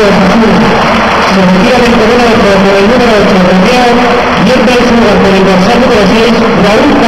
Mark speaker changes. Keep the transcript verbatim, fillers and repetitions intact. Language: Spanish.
Speaker 1: de Azul. Se retira del corredor por el número ocho, Santiago, y entra en su lugar por el dorsal número seis, Raúl